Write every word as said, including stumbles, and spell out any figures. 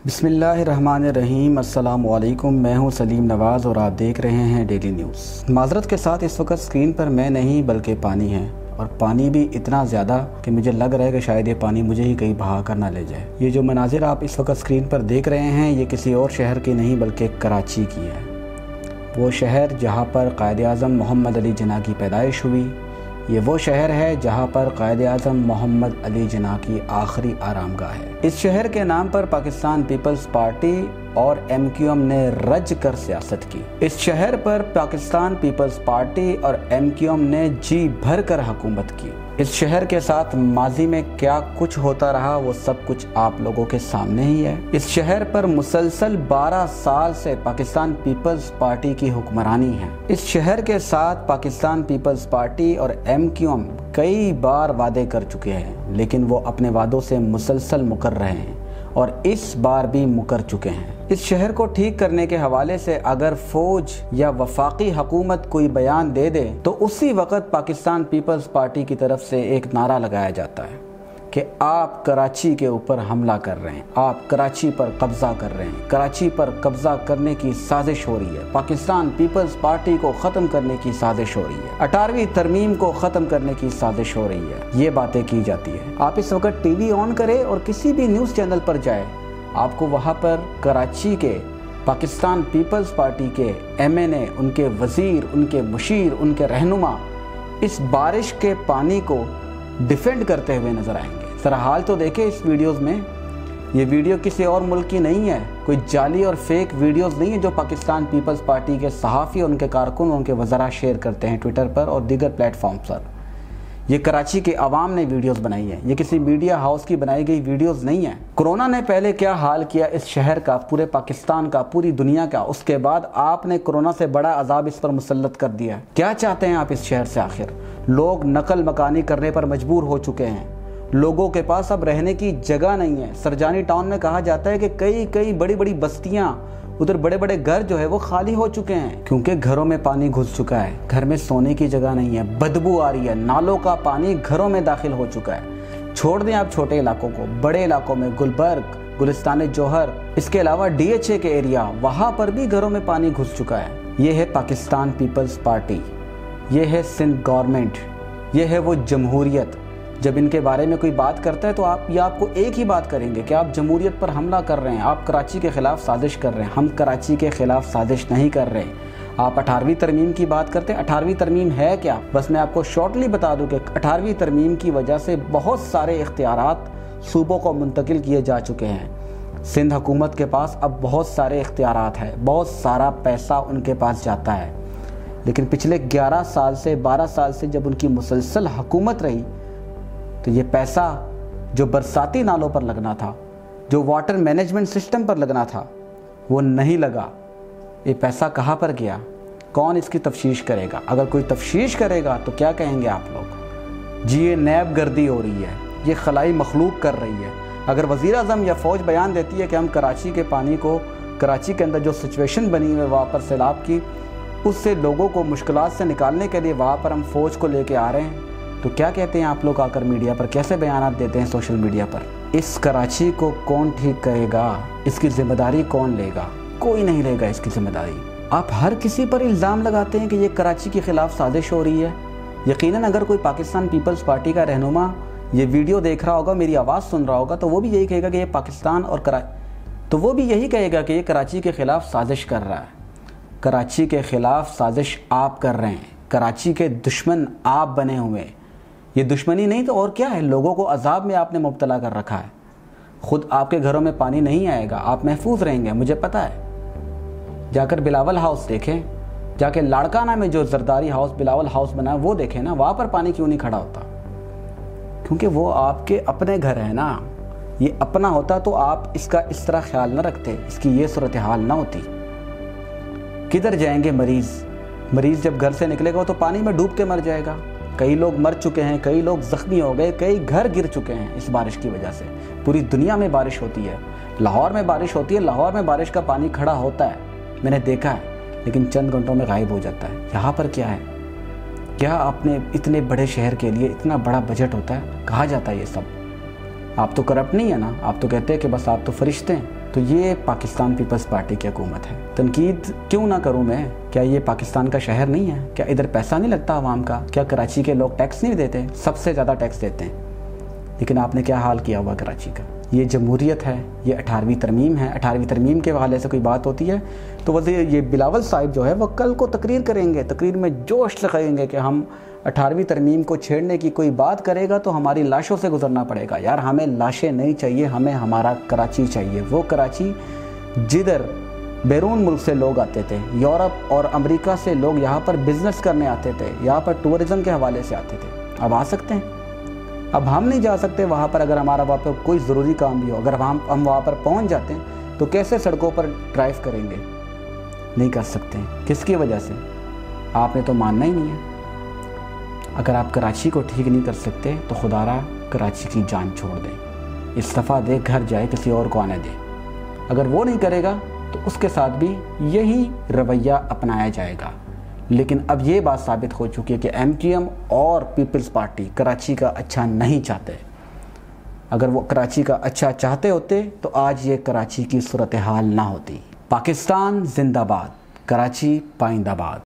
بسم اللہ الرحمن الرحیم۔ السلام علیکم، میں ہوں سلیم نواز اور آپ دیکھ رہے ہیں ڈیلی نیوز۔ معذرت کے ساتھ اس وقت سکرین پر میں نہیں بلکہ پانی ہے، اور پانی بھی اتنا زیادہ کہ مجھے لگ رہا ہے کہ شاید یہ پانی مجھے ہی کہیں بہا کر نہ لے جائے۔ یہ جو مناظر آپ اس وقت سکرین پر دیکھ رہے ہیں یہ کسی اور شہر کی نہیں بلکہ کراچی کی ہے، وہ شہر جہاں پر قائد اعظم محمد علی جناح کی پیدائش ہوئی۔ یہ وہ شہر ہے جہاں پر قائد اعظم محمد علی جناح کی آخری آرام گاہ ہے۔ اس شہر کے نام پر پاکستان پیپلز پارٹی اور ایم کیو ایم نے رج کر سیاست کی۔ اس شہر پر پاکستان پیپلز پارٹی اور ایم کیو ایم نے جی بھر کر حکومت کی۔ اس شہر کے ساتھ ماضی میں کیا کچھ ہوتا رہا وہ سب کچھ آپ لوگوں کے سامنے ہی ہے۔ اس شہر پر مسلسل بارہ سال سے پاکستان پیپلز پارٹی کی حکمرانی ہے۔ اس شہر کے ساتھ پاکستان پیپلز پارٹی اور ایم کیو ایم کئی بار وعدے کر چکے ہیں، لیکن وہ اپنے وعدوں سے مسلسل مکر رہے ہیں اور اس بار بھی مکر چکے ہیں۔ اس شہر کو ٹھیک کرنے کے حوالے سے اگر فوج یا وفاقی حکومت کوئی بیان دے دے تو اسی وقت پاکستان پیپلز پارٹی کی طرف سے ایک نعرہ لگایا جاتا ہے کہ آپ کراچی کے اوپر حملہ کر رہے ہیں، آپ کراچی پر قبضہ کر رہے ہیں، کراچی پر قبضہ کرنے کی سازش ہو رہی ہے، پاکستان پیپلز پارٹی کو ختم کرنے کی سازش ہو رہی ہے، اٹھارہویں ترمیم کو ختم کرنے کی سازش ہو رہی ہے، یہ باتیں کی جاتی ہے۔ آپ اس وقت ٹی وی آن کریں اور کسی بھی نیوز چینل پر جائیں، آپ کو وہاں پر کراچی کے پاکستان پیپلز پارٹی کے ایم این اے، ان کے وزیر، ان کے مشیر، ان کے رہنما اس بارش کے پانی کو ڈیفینڈ کرتے ہوئے نظر آئیں گے۔ ذرا حال تو دیکھیں اس ویڈیوز میں، یہ ویڈیو کسی اور ملک کی نہیں ہے، کوئی جعلی اور فیک ویڈیوز نہیں ہے جو پاکستان پیپلز پارٹی کے صحافی اور ان کے کارکن اور ان کے وزراء شیئر کرتے ہیں ٹویٹر پر اور دیگر پلیٹ فارمز پر۔ یہ کراچی کے عوام نے ویڈیوز بنائی ہیں، یہ کسی میڈیا ہاؤس کی بنائی گئی ویڈیوز نہیں ہیں۔ کرونا نے پہلے کیا حال کیا اس شہر کا، پورے پاکستان کا، پوری دنیا کا، اس کے بعد آپ نے کرونا سے بڑا عذاب اس پر مسلط کر دیا۔ کیا چاہتے ہیں آپ اس شہر سے آخر؟ لوگ نقل مکانی کرنے پر مجبور ہو چکے ہیں، لوگوں کے پاس اب رہنے کی جگہ نہیں ہے۔ سرجانی ٹاؤن میں کہا جاتا ہے کہ کئی کئی بڑی بڑی بستیاں، ادھر بڑے بڑے گھر جو ہے وہ خالی ہو چکے ہیں کیونکہ گھروں میں پانی گھس چکا ہے، گھر میں سونے کی جگہ نہیں ہے، بدبو آ رہی ہے، نالوں کا پانی گھروں میں داخل ہو چکا ہے۔ چھوڑ دیں آپ چھوٹے علاقوں کو، بڑے علاقوں میں گلبرگ، گلستان جوہر، اس کے علاوہ ڈی ایچ اے کے ایریا، وہاں پر بھی گھروں میں پانی گھس چکا ہے۔ یہ ہے پاکستان پیپلز پارٹی، یہ ہے سندھ گورنمنٹ، یہ ہے وہ جمہوریت۔ جب ان کے بارے میں کوئی بات کرتا ہے تو آپ یہ آپ کو ایک ہی بات کریں گے کہ آپ جمہوریت پر حملہ کر رہے ہیں، آپ کراچی کے خلاف سازش کر رہے ہیں۔ ہم کراچی کے خلاف سازش نہیں کر رہے۔ آپ اٹھارہویں ترمیم کی بات کرتے ہیں، اٹھارہویں ترمیم ہے کیا؟ بس میں آپ کو شارٹلی بتا دوں کہ اٹھارہویں ترمیم کی وجہ سے بہت سارے اختیارات صوبوں کو منتقل کیے جا چکے ہیں۔ سندھ حکومت کے پاس اب بہت سارے اختیارات ہیں، بہت سارا پیسہ ان کے پاس جاتا ہے، لیکن پچھلے گیارہ سال سے بارہ سال سے جب ان کی مسلسل حکومت رہی تو یہ پیسہ جو برساتی نالوں پر لگنا تھا، جو واٹر مینجمنٹ سسٹم پر لگنا تھا، وہ نہیں لگا۔ یہ پیسہ کہاں پر گیا؟ کون اس کی تفتیش کرے گا؟ اگر کوئی تفتیش کرے گا تو کیا کہیں گے آپ لوگ؟ جی یہ نیب گردی ہو رہی ہے، یہ خلائی مخلوق کر رہی ہے۔ اگر وزیر اعظم یا فوج بیان دیتی ہے کہ ہم کراچی کے پانی کو، کراچی کے اندر جو سچویشن بنی ہوئی ہے وہاں پر سیلاب کی، اس سے لوگوں کو مشکلات سے نکالنے کے لیے وہاں پر ہم فوج کو لے کے آ رہے ہیں، تو کیا کہتے ہیں آپ لوگ آ کر میڈیا پر، کیسے بیانات دیتے ہیں سوشل میڈیا پر؟ اس کراچی کو کون ٹھیک کرے گا؟ اس کی ذمہ داری کون لے گا؟ کوئی نہیں لے گا اس کی ذمہ داری۔ آپ ہر کسی پر الزام لگاتے ہیں کہ یہ کراچی کے خلاف سازش ہو رہی ہے۔ یقیناً اگر کوئی پاکستان پیپلز پارٹی کا رہنما یہ ویڈیو دیکھ رہا ہوگا، میری آواز سن رہا ہوگا، تو وہ بھی یہی کہے گا کہ یہ پاکستان اور کرا تو وہ بھی یہی کہے گا کہ یہ کراچی کے خلاف سازش کر رہا ہے۔ کراچی کے خلاف سازش آپ کر رہے ہیں، کراچی کے دشمن آپ بنے ہوئے ہیں۔ یہ دشمنی نہیں تو اور کیا ہے؟ لوگوں کو عذاب میں آپ نے مبتلا کر رکھا ہے۔ خود آپ کے گھروں میں پانی نہیں آئے گا، آپ محفوظ رہیں گے، مجھے پتہ ہے۔ جا کر بلاول ہاؤس دیکھیں، جا کے لاڑکانہ میں جو زرداری ہاؤس بلاول ہاؤس بنا ہے وہ دیکھیں نا، وہاں پر پانی کیوں نہیں کھڑا ہوتا؟ کیونکہ وہ آپ کے اپنے گھر ہیں نا۔ یہ اپنا ہوتا تو آپ اس کا اس طرح خیال نہ رکھتے، اس کی یہ صورتحال نہ ہوتی۔ کدھر جائیں گے مریض؟ مریض جب گھر سے نکلے گا تو پانی میں ڈوب کے مر جائے گا۔ کئی لوگ مر چکے ہیں، کئی لوگ زخمی ہو گئے، کئی گھر گر چکے ہیں اس بارش کی وجہ سے۔ پوری دنیا میں بارش ہوتی ہے، لاہور میں بارش ہوتی ہے، لاہور میں بارش کا پانی کھڑا ہوتا ہے، میں نے دیکھا ہے، لیکن چند گھنٹوں میں غائب ہو جاتا ہے۔ یہاں پر کیا ہے؟ کیا آپ نے اتنے بڑے شہر کے لیے اتنا بڑا بجٹ ہوتا ہے؟ کہا جاتا ہے یہ سب۔ آپ تو کرپٹ نہیں ہے نا، آپ تو کہتے ہیں کہ بس آپ تو فرشتے ہیں، तो ये पाकिस्तान पीपल्स पार्टी की हुकूमत है। तनकीद क्यों ना करूं मैं? क्या ये पाकिस्तान का शहर नहीं है? क्या इधर पैसा नहीं लगता आवाम का? क्या कराची के लोग टैक्स नहीं देते? सबसे ज़्यादा टैक्स देते हैं। लेकिन आपने क्या हाल किया हुआ कराची का। ये जमहूरियत है, ये अठारहवीं तरमीम है। अठारहवीं तरमीम के हवाले से कोई बात होती है तो वज़ीर ये बिलावल साहिब जो है वो कल को तकरीर करेंगे, तकरीर में जोश से कहेंगे कि हम अठारहवीं तरमीम को छेड़ने की कोई बात करेगा तो हमारी लाशों से गुजरना पड़ेगा। यार हमें लाशें नहीं चाहिए, हमें हमारा कराची चाहिए। वो कराची जिधर बैरून मुल्क से लोग आते थे, यूरोप और अमेरिका से लोग यहाँ पर बिज़नेस करने आते थे, यहाँ पर टूरिज़म के हवाले से आते थे। अब आ सकते हैं? अब हम नहीं जा सकते वहाँ पर। अगर हमारा वहाँ पर कोई ज़रूरी काम भी हो, अगर हम हम वहाँ पर पहुँच जाते हैं तो कैसे सड़कों पर ड्राइव करेंगे? नहीं कर सकते। किसकी वजह से? आपने तो मानना ही नहीं है। अगर आप कराची को ठीक नहीं कर सकते तो खुदारा कराची की जान छोड़ दें, इस्तीफ़ा दे, घर जाए, किसी और को आने दे। अगर वो नहीं करेगा तो उसके साथ भी यही रवैया अपनाया जाएगा। लेकिन अब ये बात साबित हो चुकी है कि एम क्यू एम और पीपल्स पार्टी कराची का अच्छा नहीं चाहते। अगर वो कराची का अच्छा चाहते होते तो आज ये कराची की सूरत हाल ना होती। पाकिस्तान जिंदाबाद, कराची पाइंदाबाद।